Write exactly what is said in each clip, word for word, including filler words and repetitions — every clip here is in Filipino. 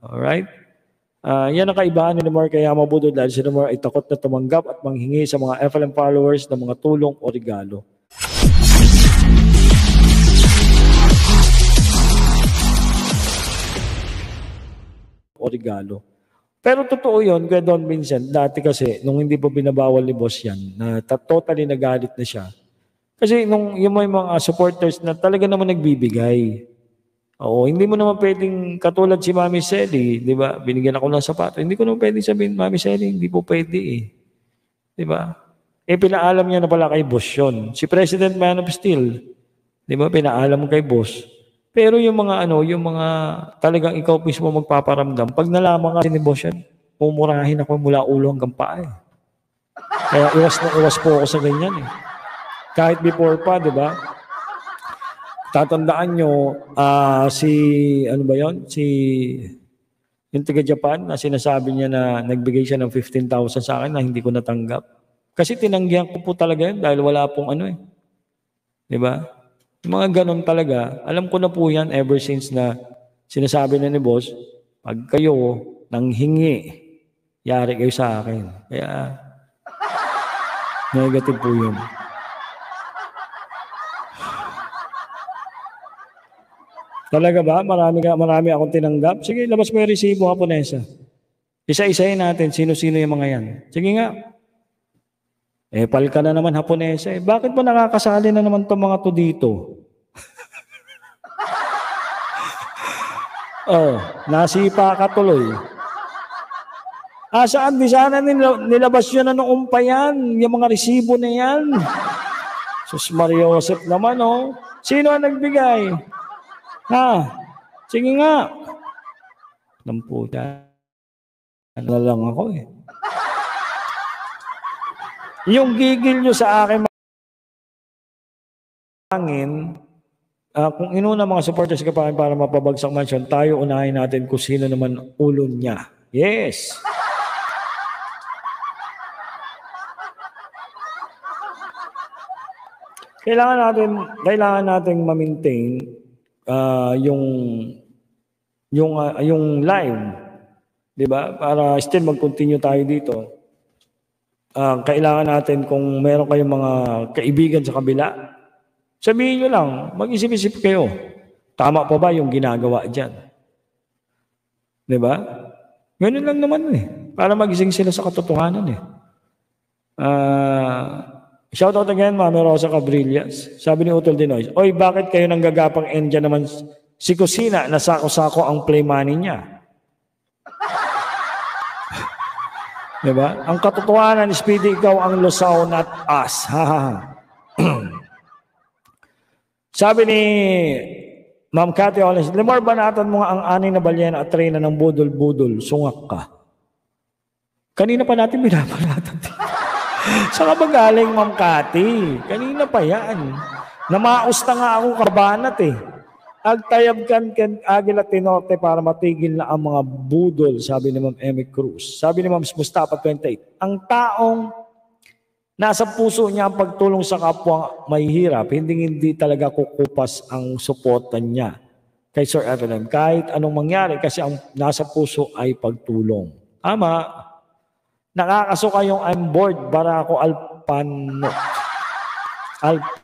Alright? Uh, yan ang kaibahan ni Lamar Kayama Budol dahil si Lamar ay takot na tumanggap at manghingi sa mga F L M followers ng mga tulong o regalo. O regalo. Pero totoo yun, kaya Don Vincent, dati kasi, nung hindi pa binabawal ni boss yan, na totally nagalit na siya. Kasi nung yung may mga supporters na talaga naman nagbibigay. Oo, hindi mo naman pwedeng katulad si Mami Selly, di ba? Binigyan ako ng sapato. Hindi ko naman pwedeng sabihin, Mami Selly, hindi po pwede eh. Di ba? Eh, pinaalam niya na pala kay boss yun. Si President Man of Steel, di ba? Pinaalam kay boss. Pero yung mga ano, yung mga talagang ikaw mismo magpaparamdam, pag nalaman kasi ni boss yan, pumurahin ako mula ulo hanggang paa eh. Kaya iwas na iwas po ako sa ganyan eh. Kahit before pa, di ba? Tatandaan nyo, uh, si, ano ba yon si, yung taga-Japan, na sinasabi niya na nagbigay siya ng fifteen thousand sa akin na hindi ko natanggap. Kasi tinanggihan ko po talaga yun dahil wala pong ano eh. Di ba? Mga ganon talaga. Alam ko na po yan ever since na sinasabi na ni boss, pag kayo nang hingi, yari kayo sa akin. Kaya, negative po yun. Talaga ba? Marami, ka, marami akong tinanggap? Sige, labas mo yung resibo, Haponesa. Isa-isayin natin, sino-sino yung mga yan. Sige nga. Eh, pal ka na naman, Haponesa. Eh, bakit ba nakakasali na naman itong mga to dito? Oh, nasipa ka tuloy. Ah, saan? Di sana nilabas yun na noong pa yan. Yung mga resibo na yan. Sus Maria Joseph naman, oh. Sino ang nagbigay? Ha? Sige nga. Lamputa. Ano lang ako eh. Yung gigil nyo sa akin, mangin, uh, kung inuna mga supporters ka pa para mapabagsak mansion, tayo unahin natin kung sino naman ulo niya. Yes. Kailangan natin, kailangan nating ma-maintain uh, yung yung uh, yung live, 'di ba? Para still mag-continue tayo dito. Uh, kailangan natin kung meron kayong mga kaibigan sa kabila, sabihin nyo lang, mag-isip-isip kayo. Tama pa ba yung ginagawa diyan? 'Di ba? Ganun lang naman eh. Para magising sila sa katotohanan eh. Ah, uh, shout out again, Mami Rosa Cabrillas. Sabi ni Utol Dinoy, oy, bakit kayo nang gagapang endya naman si Kusina na sako-sako ang play money niya? Diba? Ang katotohanan, Speedy, ikaw ang lusaw not us. Sabi ni Ma'am Cathy Oles, Limor, banatan mo nga ang ani na balyena at reyna ng budol-budol, sungak ka. Kanina pa natin binabanatan dito. Saan ka ba galing, Ma'am Cathy? Kanina pa yan. Namaos na nga ako karbanat eh. Agtayab kan kan Agila Tinorte para matigil na ang mga budol, sabi ni Ma'am Emmy Cruz. Sabi ni Ma'am Mustafa twenty-eight, ang taong nasa puso niya ang pagtulong sa kapwa may hirap, hindi hindi talaga kukupas ang suportan niya kay Sir F L M. Kahit anong mangyari kasi ang nasa puso ay pagtulong. Ama, nakakasuka yung I'm bored, Barako Alpano. Alpano.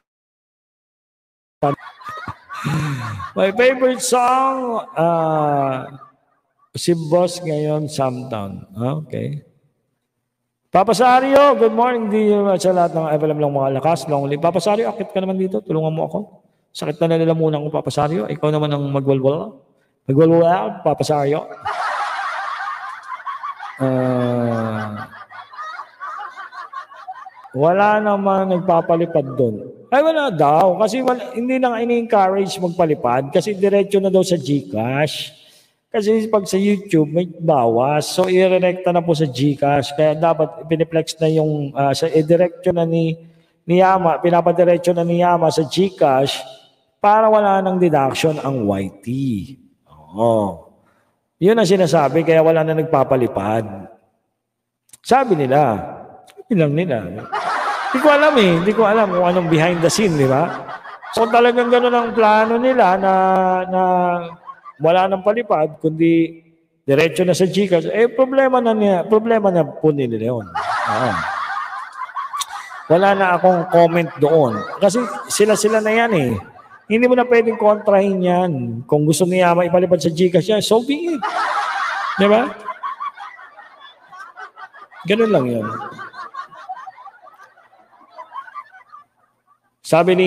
My favorite song, uh, si Boss ngayon, Samtown. Okay. Papa Sario, good morning dear sa lahat ng F L M lang mga lakas. Long live. Papa Sario, akit ka naman dito. Tulungan mo ako. Sakit na nalalamunan ko, Papa Sario. Ikaw naman ang magwalwal. Magwalwal, Papa Sario. Uh, wala naman nagpapalipad doon. Ay, wala daw. Kasi wala, hindi na ini-encourage magpalipad kasi diretso na daw sa GCash. Kasi pag sa YouTube, may bawas. So, i-recta na po sa GCash. Kaya dapat piniplex na yung, uh, sa i-diretso na ni, ni Yama, pinapadiretso na ni Yama sa GCash para wala nang deduction ang Y T. Oo. Yun ang sinasabi, kaya wala na nagpapalipad. Sabi nila, sabi lang nila. Hindi ko alam eh. Hindi ko alam kung anong behind the scene, di ba? So talagang gano'n ang plano nila na, na wala nang palipad, kundi diretso na sa GCash, eh problema na niya, problema na po nila yun. Oo. Wala na akong comment doon. Kasi sila-sila na yan eh. Hindi mo na pwedeng kontrahin yan. Kung gusto niya maipalipad sa GCash yan, so be it. Di ba? Ganun lang yun. Sabi ni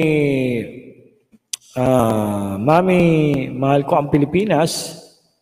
uh, Mami, mahal ko ang Pilipinas.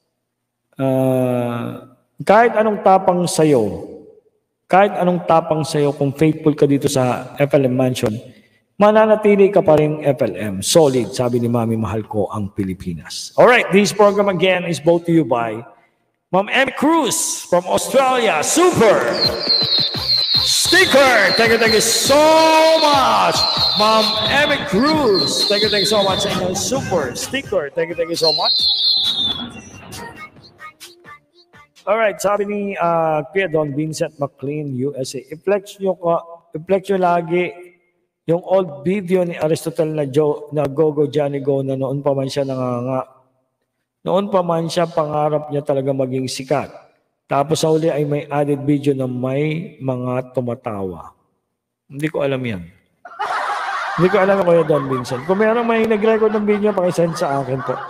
Uh, kahit anong tapang sa'yo, kahit anong tapang sa'yo, kung faithful ka dito sa F L M Mansion, mananatili ka pa rin F L M. Solid, sabi ni Mami, mahal ko ang Pilipinas. Alright, this program again is brought to you by Ma'am Emmy Cruz from Australia. Super! Sticker! Thank you, thank you so much! Ma'am Emmy Cruz. Thank you, thank you so much. And super sticker. Thank you, thank you so much. Alright, sabi ni uh, Kuya Don Vincent McLean, U S A. I-flex nyo, ka, i-flex nyo lagi yung old video ni Aristotle na, Joe, na Gogo Johnny Go na noon pa man siya nanganga. Noon pa man siya pangarap niya talaga maging sikat. Tapos sa uli ay may added video na may mga tumatawa. Hindi ko alam yan. Hindi ko alam Kuya Don Vincent. Kung meron may nag-record ng video, pakisend sa akin po.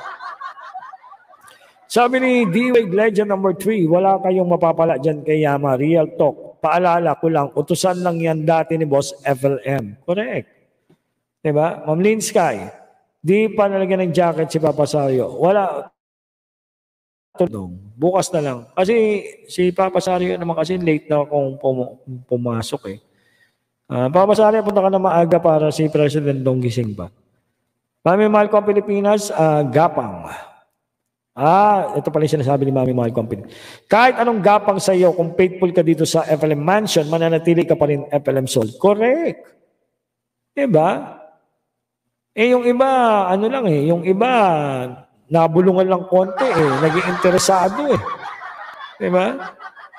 Sabi ni D-Wade Legend number three, wala kayong mapapala dyan kay Yama. Real talk. Paalala ko lang, utusan lang yan dati ni Boss F L M. Correct. Diba? Ma'am Lynn Sky, di pa nalagyan ng jacket si Papa Sario. Wala. Bukas na lang. Kasi si Papa Sario naman kasi late na akong pum pumasok eh. Uh, Papa Sario, punta ka na maaga para si President Dong gising pa. Mami, mahal ko ang Pilipinas, uh, gapang. Ah, ito pala yung sinasabi ni Mami, mahal ko ang Pilipinas. Kahit anong gapang sa iyo, kung faithful ka dito sa F L M Mansion, mananatili ka pa rin F L M Soul. Correct. Diba? Eh, yung iba, ano lang eh, yung iba, nabulungan lang konti eh, naging interesado eh. Diba?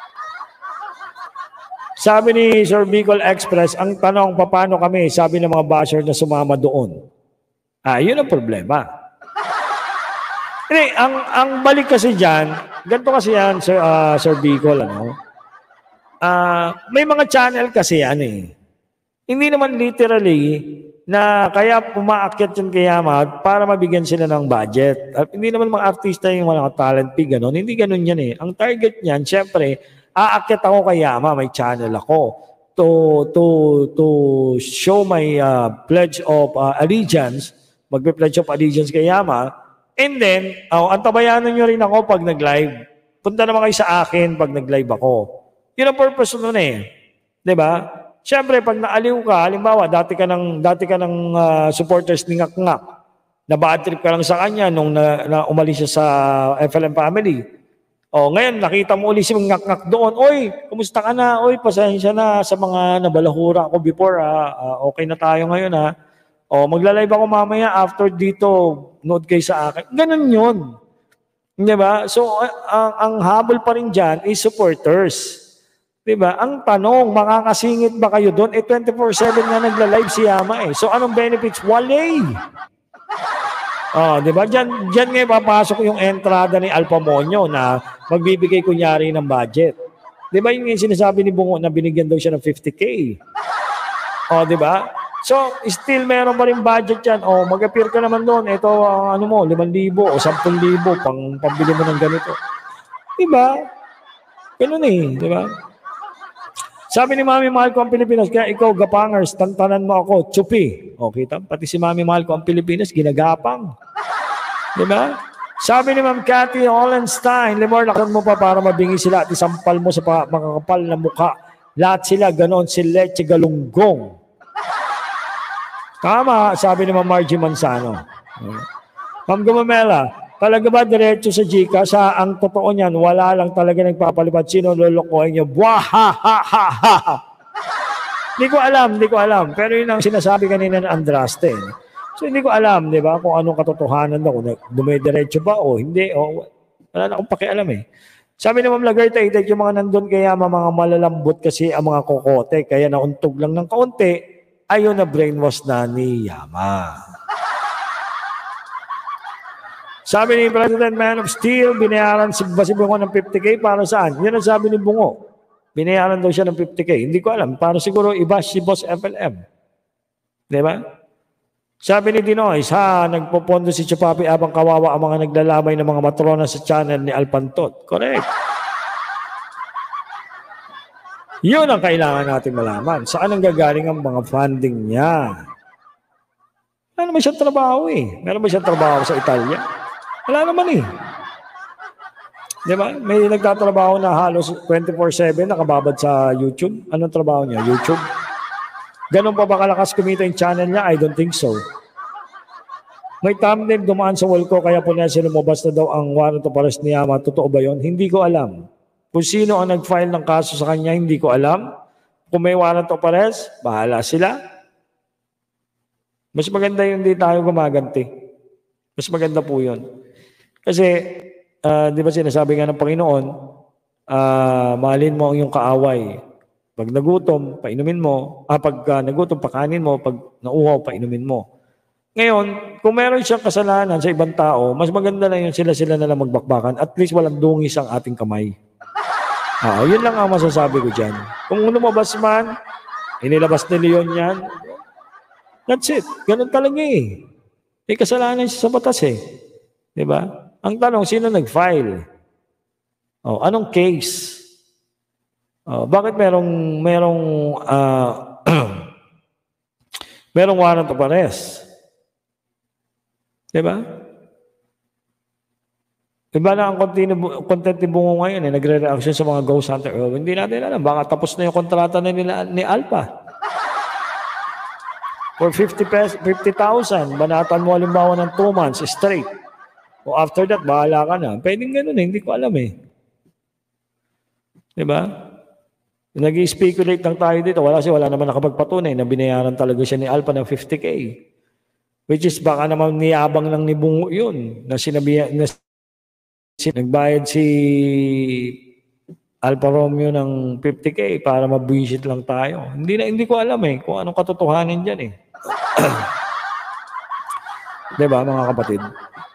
Sabi ni Sir Bicol Express, ang tanong, paano kami, sabi ng mga basher na sumama doon. Ah, yun ang problema. Hindi, ang, ang balik kasi dyan, ganito kasi yan, Sir, uh, Sir Bicol, ano? Uh, may mga channel kasi yan eh. Hindi naman literally na kaya pumaakyat yan kay Yama para mabigyan sila ng budget. At hindi naman mga artista yung mga talent pig, gano'n. Hindi gano'n yan eh. Ang target niyan, syempre, aakyat ako kay Yama, may channel ako to to to show my uh, pledge of uh, allegiance, magpe-pledge of allegiance kay Yama. And then, oh, antabayanan nyo rin ako pag nag-live. Punta naman kayo sa akin pag nag-live ako. Yun ang purpose nun eh. Diba? Siyempre, pag naaliw ka, halimbawa, dati ka ng, dati ka ng uh, supporters ni Ngak Ngak, na bad trip ka lang sa kanya nung na, na umalis siya sa F L M family. O, ngayon, nakita mo ulit si Ngak Ngak doon. Oy, kumusta ka na? Oy, pasensya na sa mga nabalahura ko before. Ha? Uh, okay na tayo ngayon ha. O, magla-live ako mamaya after dito, nood kayo sa akin. Ganun yun. Diba? So, ang, ang habol pa rin dyan is supporters. Diba? Ang tanong, makakasingit ba kayo doon? Eh, twenty-four seven nga nagla-live si Yama eh. So, anong benefits? Walay! Oh, diba? Diyan, diyan nga papasok yung entrada ni Alpha Monyo na magbibigay kunyari ng budget. Diba yung sinasabi ni Bungo na binigyan daw siya ng fifty K? Oh, diba? So, still meron pa rin budget yan. O, mag-appear ka naman doon. Ito, uh, ano mo, limang libo o sampung libo pang pambili mo ng ganito. Diba? Ganun eh. Diba? Sabi ni Mami, mahal ko ang Pilipinas. Kaya ikaw, gapangers, tantanan mo ako, tsupi. O, kita? Pati si Mami, mahal ko ang Pilipinas, ginagapang. Diba? Sabi ni Ma'am Cathy Hollenstein, Limor, lakad mo pa para mabingi sila at isampal mo sa makakapal na mukha. Lahat sila, ganon, si Leche Galunggong. Tama, sabi ni Ma'am Margie Manzano. Ma'am Gumamela, talaga ba diretso sa GCash? Sa ang totoo niyan, wala lang talaga nagpapalipad. Sino lulukohin niyo? Buwahahahaha! Hindi ko alam, hindi ko alam. Pero yun ang sinasabi kanina ng Andraste. So hindi ko alam, di ba, kung anong katotohanan na, kung dumidiretso ba o hindi. O, wala na akong pakialam eh. Sabi ni Ma'am Lagarta, yung mga nandun kaya mga malalambot kasi ang mga kokote, kaya nauntog lang ng kaunti, ayaw na brainwash na ni Yama. Sabi ni President Man of Steel, binayaran si, ba si Bungo ng fifty K para saan? Yan ang sabi ni Bungo. Binayaran daw siya ng fifty K. Hindi ko alam. Para siguro iba si Boss F L M. Di ba? Sabi ni Dinoy, ha, nagpopondo si Chupapi abang kawawa ang mga naglalamay ng mga matrona sa channel ni Alpantot. Correct. Yun ang kailangan natin malaman. Saan ang gagaling ang mga funding niya? Wala naman siyang trabaho eh. Meron ba siyang trabaho sa Italia? Wala naman eh. Di ba? May nagtatrabaho na halos twenty-four seven nakababad sa YouTube. Anong trabaho niya? YouTube? Ganun pa ba kalakas kumita yung channel niya? I don't think so. May thumbnail dumaan sa wall ko kaya po niya lumabas na daw ang warrant of arrest ni Yama. Totoo ba yun? Hindi ko alam. Kung sino ang nag-file ng kaso sa kanya, hindi ko alam. Kung may warrant of arrest, bahala sila. Mas maganda yung hindi tayo gumaganti. Mas maganda po yun. Kasi, uh, di ba sinasabi nga ng Panginoon, uh, mahalin mo ang iyong kaaway. Pag nagutom, painumin mo. Ah, pag uh, nagutom, pakanin mo. Pag nauhaw, painumin mo. Ngayon, kung meron siyang kasalanan sa ibang tao, mas maganda na yun sila-sila na lang magbakbakan. At least walang dungis ang ating kamay. Ah, yun lang ang masasabi ko dyan. Kung lumabas man, inilabas ni Leon yan, that's it. Ganun talaga eh. May kasalanan siya sa batas eh. Diba? Ang tanong, sino nag-file? Oh, anong case? Oh, bakit merong merong uh, merong warrant of arrest? Diba? Iba na ang content ni Bungo ngayon eh, nagre-reaction sa mga ghost hunter. Oh, hindi natin alam, baka tapos na yung kontrata na nila ni Alpha. For fifty thousand, banatan mo halimbawa ng two months straight. O after that, bahala ka na. Pwedeng ganun eh, hindi ko alam eh. Diba? Nag-i-speculate lang tayo dito. Wala siya, wala naman nakapagpatunay na binayaran talaga siya ni Alpha ng fifty K. Which is baka naman niyabang lang ni Bungo yun. Na sinabi, na nagbayad si Alfa Romeo ng fifty K para mabwisit lang tayo. Hindi na hindi ko alam eh kung anong katotohanan diyan eh. 'Di ba mga kapatid?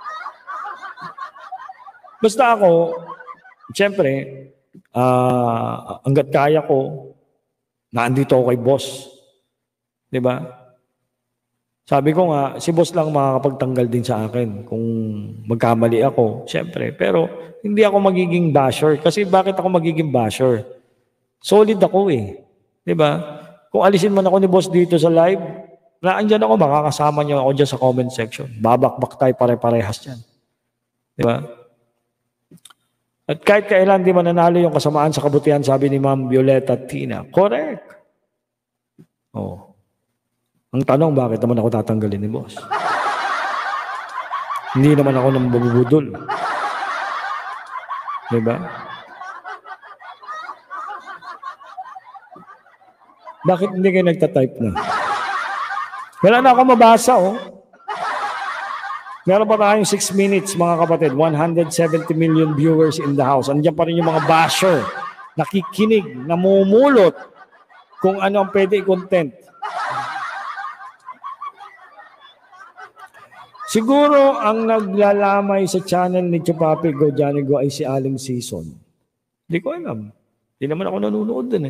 Basta ako, siyempre, uh, hanggat kaya ko, naandito ako kay boss. 'Di ba? Sabi ko nga, si boss lang makakapagtanggal din sa akin kung magkamali ako, siyempre. Pero hindi ako magiging basher. Kasi bakit ako magiging basher? Solid ako eh. Diba? Kung alisin man ako ni boss dito sa live, naandyan ako, makakasama niyo ako dyan sa comment section. Babakbak tayo pare-parehas dyan. Diba? At kahit kailan di mananalo yung kasamaan sa kabutihan, sabi ni Ma'am Violeta Tina. Correct. Oh. Ang tanong, bakit naman ako tatanggalin ni boss? Hindi naman ako nang babubudol. Diba? Bakit hindi kayo nagtatype na? Wala na ako mabasa, oh. Meron pa tayong six minutes, mga kapatid. one hundred seventy million viewers in the house. Andiyan pa rin yung mga basher. Nakikinig, namumulot kung ano ang pwede i-content. Siguro ang naglalamay sa channel ni Chupapi Go Johnny Go ay si Aling Season. Hindi ko alam. Hindi naman ako nanonood din eh.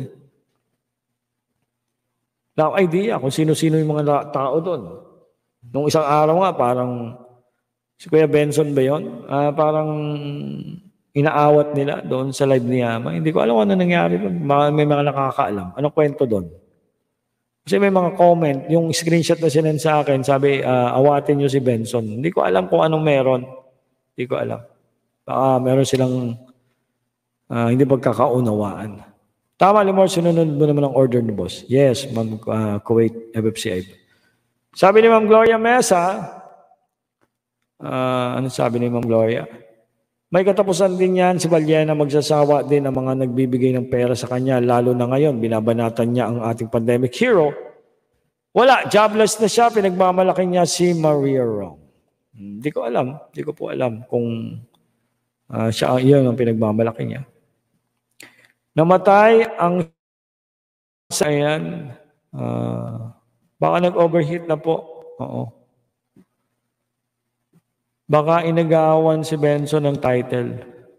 Wala akong idea kung sino-sino yung mga tao doon. Nung isang araw nga, parang si Kuya Benson ba yun? Uh, parang inaawat nila doon sa live ni Yama. Hindi ko alam kung ano nangyari doon. May mga nakakaalam. Anong kwento doon? Kasi may mga comment, yung screenshot na sinend sa akin, sabi, uh, awatin nyo si Benson. Hindi ko alam kung anong meron. Hindi ko alam. Baka meron silang uh, hindi pagkakaunawaan. Tama, Limor, sinunod mo naman ang order ni boss. Yes, Ma'am uh, Kuwait, F F C I. Sabi ni Ma'am Gloria Mesa, uh, ano sabi ni Ma'am Gloria? May katapusan din yan si Valiena, magsasawa din ang mga nagbibigay ng pera sa kanya, lalo na ngayon, binabanatan niya ang ating pandemic hero. Wala, jobless na siya, pinagmamalaki niya si Maria Rong. Hindi ko alam, hindi ko po alam kung uh, siya, yun ang pinagmamalaki niya. Namatay ang ayan, uh, baka nag-overheat na po. Oo. Baka inagawan si Benson ng title.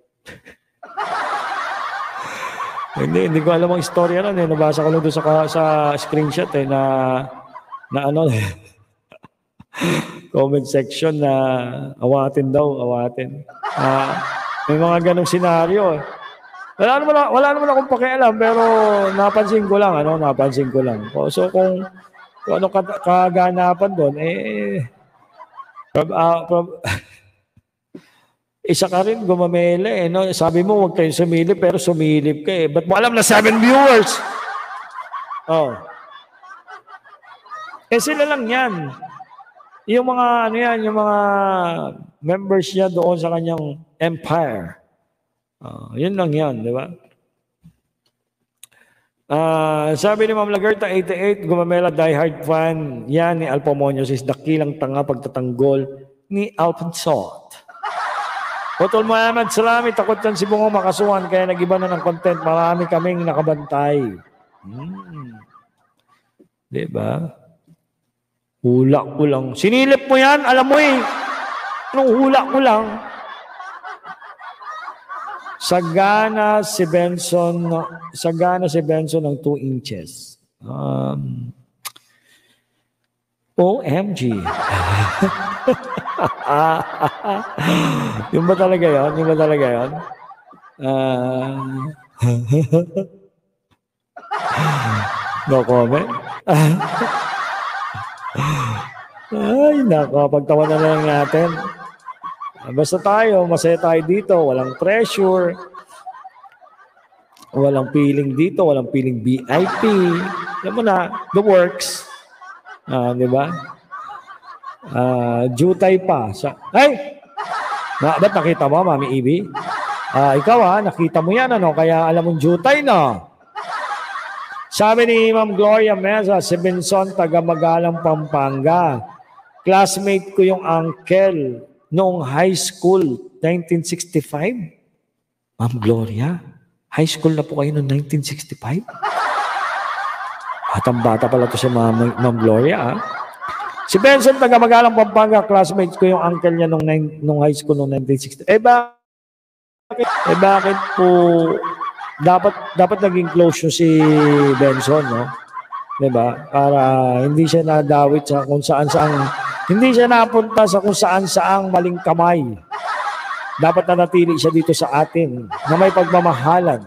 Hindi, hindi ko alam ang istorya nun eh. Nabasa ko lang doon sa, sa screenshot eh na, na ano eh. Comment section na awatin daw, awatin. Uh, may mga ganong senaryo eh. Wala naman, wala naman akong pakialam pero napansin ko lang, ano, napansin ko lang. So kung, kung ano kaganapan doon, eh, prob, uh, prob, isa ka rin gumamela eh, no? Sabi mo huwag kayong sumilip pero sumilip ka eh. Ba't mo alam na seven viewers? Oh. Eh sila lang yan. Yung mga ano yan, yung mga members niya doon sa kanyang empire. Uh, yun lang yan, di ba? Uh, sabi ni Ma'am Lagerta, eighty-eight, gumamela diehard fan. Yan ni Alpomonios is dakilang tanga pagtatanggol ni Alponsot. Utol Muhammad, salami, takot yan si Bungo makasuhan kaya nag-iba na ng content. Marami kaming nakabantay. Hmm. Di ba? Hula ko lang. Sinilip mo yan, alam mo eh. Anong hula ko lang? Sagana si Benson, sagana si Benson ng two inches. Um, O M G. Yung ba talaga yun? Yung ba talaga yun? Uh, no comment? Ay, nako. Pagtawanan na lang natin. Basta tayo, masaya tayo dito. Walang pressure. Walang feeling dito. Walang feeling V I P. Alam mo na, the works. Ah, di ba? Ah, jutay pa. Sa ay! Na, ba't nakita mo, Mami Ibi? Ah, ikaw ha, nakita mo yan, ano? Kaya alam mong jutay, no? Sabi ni Ma'am Gloria Meza, si Benson, taga Magalang, Pampanga. Classmate ko yung uncle noong high school, nineteen sixty-five. Ma'am Gloria, high school na po kayo noong nineteen sixty-five? Batang-bata pala to si Ma'am, Ma'am Gloria. Ha? Si Benson, taga Magalang, Pampanga, classmates ko yung uncle niya nung, nung high school noong nineteen sixty. Eh bakit, eh bakit po dapat dapat naging close yung si Benson, no? Diba? Para hindi siya nadawit sa kung saan saang hindi siya napunta sa kung saan saang maling kamay. Dapat nanatili siya dito sa atin na may pagmamahalan.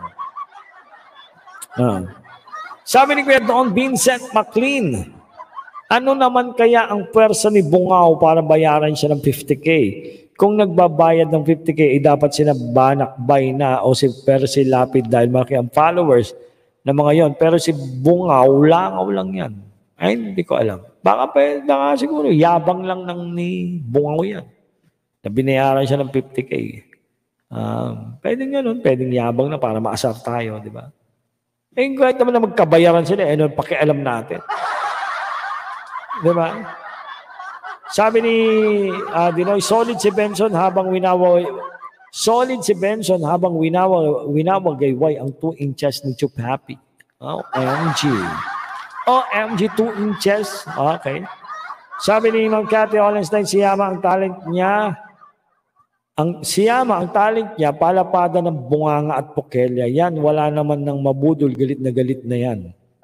Ah. Sabi ni Kuya Don Vincent McLean, ano naman kaya ang pwersa ni Bungaw para bayaran siya ng fifty K? Kung nagbabayad ng fifty K, eh, dapat sinabanakbay na o si Percy Lapid dahil malaki ang followers ng mga yon. Pero si Bungaw, langaw lang yan. Ay, hindi ko alam. Baka pa, baka siguro, yabang lang ng ni Bungaw yan. Na binayaran siya ng fifty K. Um, pwedeng ganun, pwedeng yabang na para maasar tayo, di ba? Eh, kahit naman na magkabayaran sila, eh, ano, pakialam natin. Di ba? Sabi ni uh, Dinoy, solid si Benson habang winaway, solid si Benson habang winaway, winawagayway ang two inches ni Chup Happy. O M G. O M G, two inches. Okay. Sabi ni Ma'am Cathy Olenstein, siyama ang talent niya. Ang siyama ang talent niya, palapada ng bunganga at pokelya. Yan, wala naman ng mabudol, galit na galit na yan.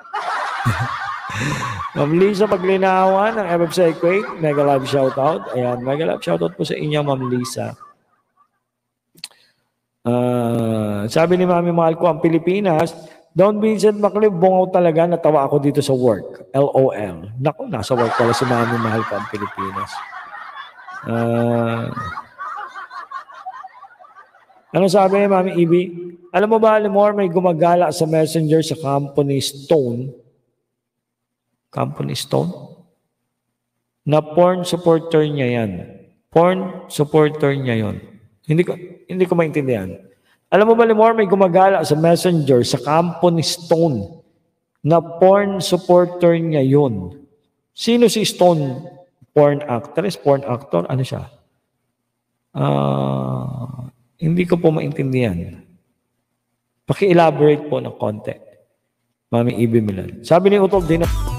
Ma'am Lisa Paglinawan ng F F C Equate, mega live shoutout. Ayan, mega live shoutout po sa inyo, Ma'am Lisa. Uh, sabi ni Mami, mahal ko ang Pilipinas. Don Vincent McLeod, bungaw talaga, natawa ako dito sa work. L O L. Naku, nasa work pala si Mami, mahal ko ang Pilipinas. Uh, ano sabi ni Mami Ibi? Alam mo ba, Limor, may gumagala sa messenger sa company Stone. Company Stone? Na porn supporter niya yan. Porn supporter niya yon. Hindi ko, hindi ko maintindihan. Alam mo ba, Limor, may gumagala sa messenger sa company Stone na porn supporter niya yon. Sino si Stone? Porn actress? Porn actor? Ano siya? Ah... Uh, Hindi ko po maintindihan. Paki-elaborate po ng konti. Mami Ibi Milan. Sabi ni Utol din na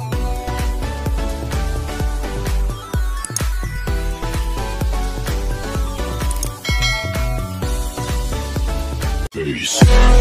Peace.